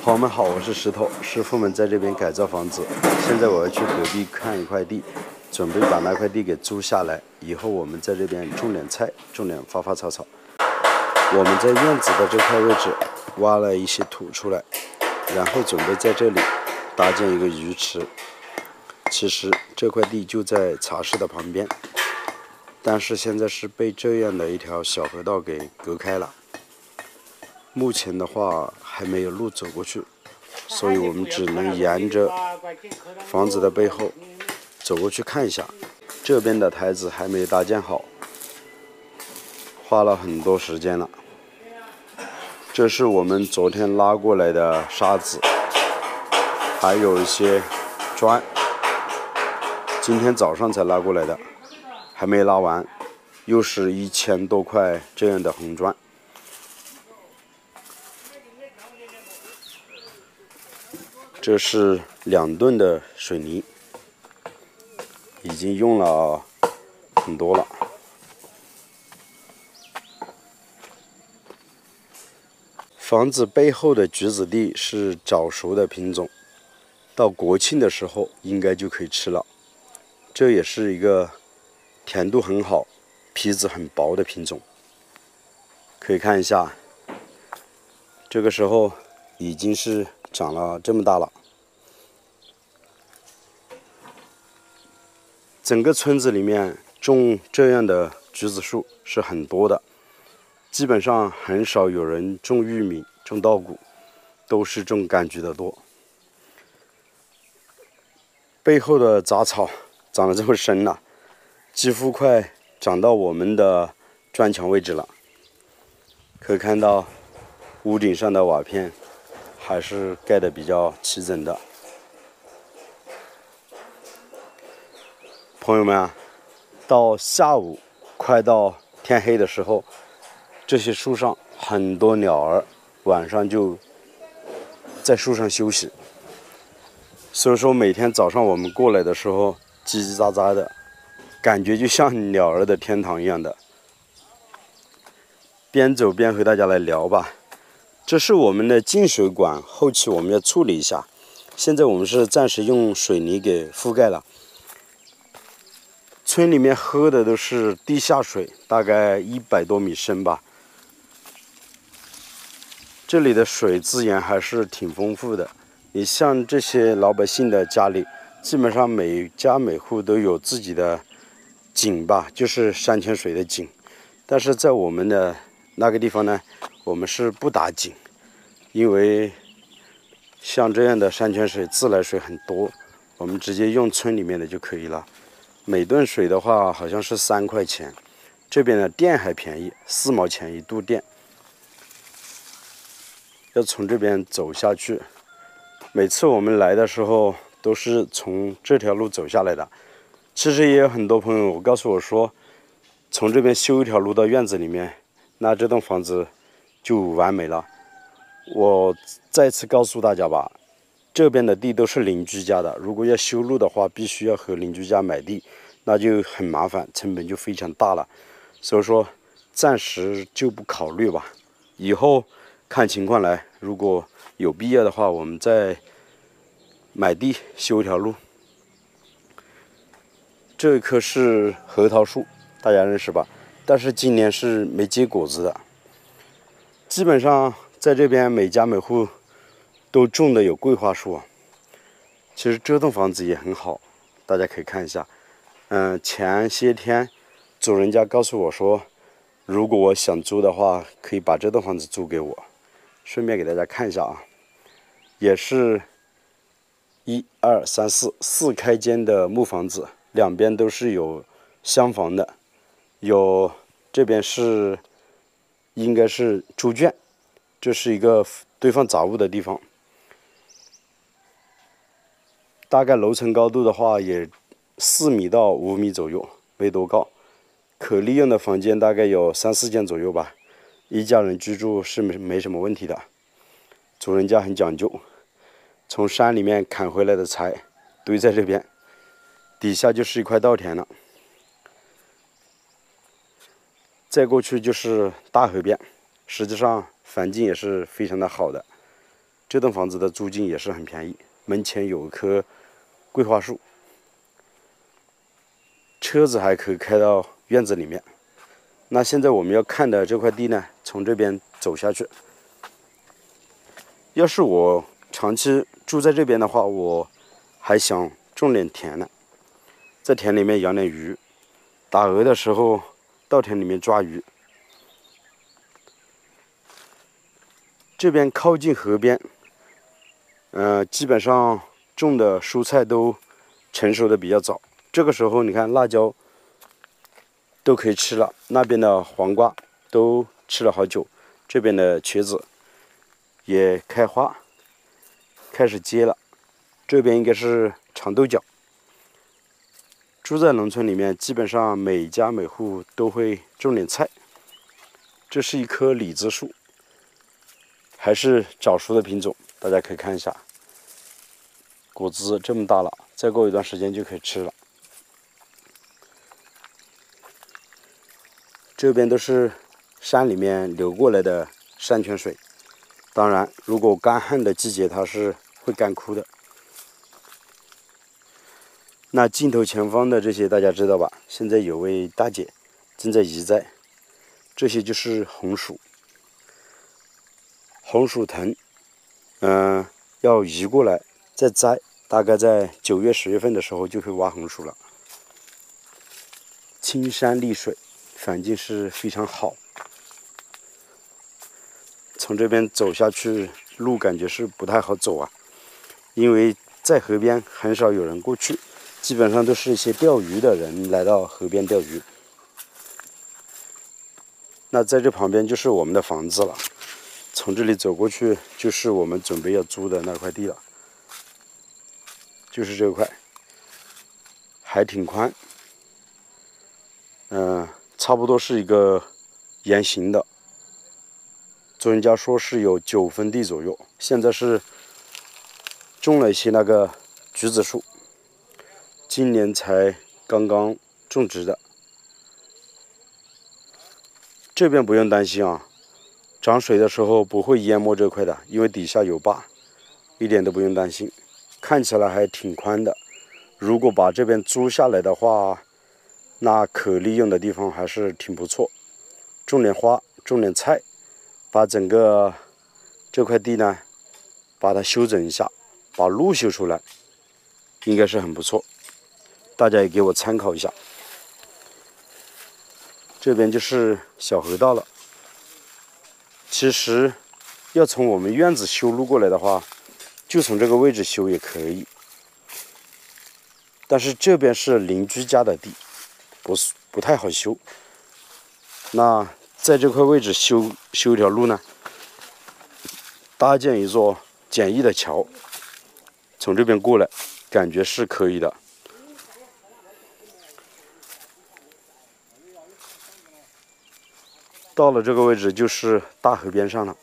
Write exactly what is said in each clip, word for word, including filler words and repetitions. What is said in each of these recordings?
朋友们好，我是石头。师傅们在这边改造房子，现在我要去隔壁看一块地，准备把那块地给租下来，以后我们在这边种点菜，种点花花草草。我们在院子的这块位置挖了一些土出来，然后准备在这里搭建一个鱼池。其实这块地就在茶室的旁边，但是现在是被这样的一条小河道给隔开了。目前的话还没有路走过去，所以我们只能沿着房子的背后走过去看一下。这边的台子还没搭建好，花了很多时间了。这是我们昨天拉过来的沙子，还有一些砖，今天早上才拉过来的，还没拉完，又是一千多块这样的红砖。这是两吨的水泥，已经用了很多了。房子背后的橘子地是早熟的品种，到国庆的时候应该就可以吃了。这也是一个甜度很好、皮子很薄的品种。可以看一下，这个时候已经是长了这么大了。整个村子里面种这样的橘子树是很多的，基本上很少有人种玉米、种稻谷，都是种柑橘的多。背后的杂草长得这么深了，几乎快长到我们的砖墙位置了。可以看到屋顶上的瓦片还是盖得比较齐整的。朋友们啊，到下午快到天黑的时候，这些树上很多鸟儿晚上就在树上休息，所以说每天早上我们过来的时候叽叽喳喳的，感觉就像鸟儿的天堂一样的。边走边和大家来聊吧。这是我们的进水管，后期我们要处理一下，现在我们是暂时用水泥给覆盖了。村里面喝的都是地下水，大概一百多米深吧。这里的水资源还是挺丰富的。你像这些老百姓的家里，基本上每家每户都有自己的井吧，就是山泉水的井。但是在我们的那个地方呢，我们是不打井，因为像这样的山泉水、自来水很多，我们直接用村里面的就可以了。每吨水的话好像是三块钱，这边的电还便宜，四毛钱一度电。要从这边走下去，每次我们来的时候都是从这条路走下来的。其实也有很多朋友告诉我说，从这边修一条路到院子里面，那这栋房子就完美了。我再次告诉大家吧，这边的地都是邻居家的，如果要修路的话，必须要和邻居家买地，那就很麻烦，成本就非常大了。所以说暂时就不考虑吧，以后看情况来，如果有必要的话，我们再买地修一条路。这棵是核桃树，大家认识吧？但是今年是没结果子的。基本上在这边每家每户都种的有桂花树啊。其实这栋房子也很好，大家可以看一下。嗯，前些天主人家告诉我说，如果我想租的话，可以把这栋房子租给我。顺便给大家看一下啊，也是一二三四四开间的木房子，两边都是有厢房的，有这边是应该是猪圈，这是一个堆放杂物的地方。大概楼层高度的话也四米到五米左右，没多高。可利用的房间大概有三四间左右吧，一家人居住是没没什么问题的。主人家很讲究，从山里面砍回来的柴堆在这边，底下就是一块稻田了。再过去就是大河边，实际上环境也是非常的好的。 这栋房子的租金也是很便宜，门前有一棵桂花树，车子还可以开到院子里面。那现在我们要看的这块地呢，从这边走下去。要是我长期住在这边的话，我还想种点田呢，在田里面养点鱼，打鹅的时候到田里面抓鱼。这边靠近河边，呃，基本上种的蔬菜都成熟的比较早。这个时候你看辣椒都可以吃了，那边的黄瓜都吃了好久，这边的茄子也开花，开始结了。这边应该是长豆角。住在农村里面，基本上每家每户都会种点菜。这是一棵李子树，还是早熟的品种，大家可以看一下，果子这么大了，再过一段时间就可以吃了。这边都是山里面流过来的山泉水，当然如果干旱的季节它是会干枯的。那镜头前方的这些大家知道吧？现在有位大姐正在移栽，这些就是红薯。红薯藤，嗯、呃，要移过来再栽，大概在九月、十月份的时候就可以挖红薯了。青山绿水，环境是非常好。从这边走下去，路感觉是不太好走啊，因为在河边很少有人过去，基本上都是一些钓鱼的人来到河边钓鱼。那在这旁边就是我们的房子了。从这里走过去就是我们准备要租的那块地了，就是这块，还挺宽，嗯、呃，差不多是一个圆形的。主人家说是有九分地左右，现在是种了一些那个橘子树，今年才刚刚种植的。这边不用担心啊。涨水的时候不会淹没这块的，因为底下有坝，一点都不用担心。看起来还挺宽的，如果把这边租下来的话，那可利用的地方还是挺不错。种点花，种点菜，把整个这块地呢，把它修整一下，把路修出来，应该是很不错。大家也给我参考一下。这边就是小河道了。其实要从我们院子修路过来的话，就从这个位置修也可以。但是这边是邻居家的地，不是不太好修。那在这块位置修修一条路呢，搭建一座简易的桥，从这边过来，感觉是可以的。到了这个位置就是大河边上了。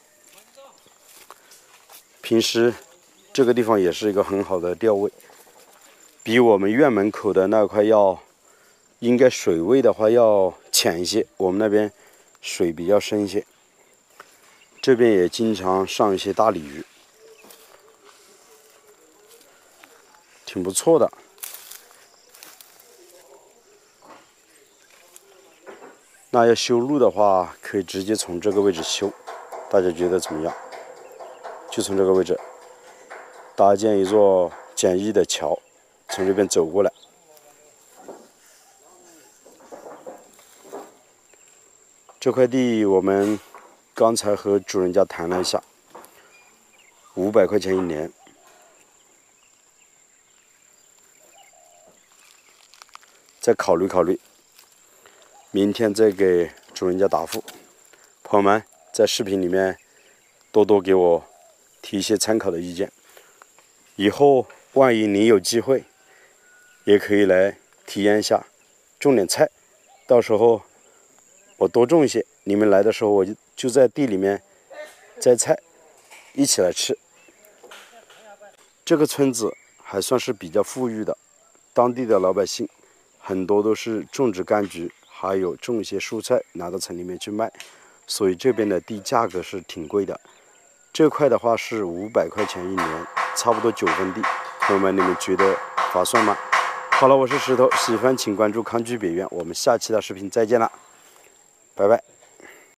平时这个地方也是一个很好的钓位，比我们院门口的那块要，应该水位的话要浅一些，我们那边水比较深一些。这边也经常上一些大鲤鱼，挺不错的。那要修路的话，可以直接从这个位置修，大家觉得怎么样？就从这个位置搭建一座简易的桥，从这边走过来。这块地我们刚才和主人家谈了一下，五百块钱一年。再考虑考虑。明天再给主人家答复。朋友们，在视频里面多多给我提一些参考的意见，以后万一你有机会，也可以来体验一下，种点菜，到时候我多种一些，你们来的时候我就就在地里面摘菜，一起来吃。这个村子还算是比较富裕的，当地的老百姓很多都是种植柑橘，还有种一些蔬菜拿到城里面去卖，所以这边的地价格是挺贵的。 这块的话是五百块钱一年，差不多九分地。朋友们，你们觉得划算吗？好了，我是石头，喜欢请关注康居北苑，我们下期的视频再见了，拜拜。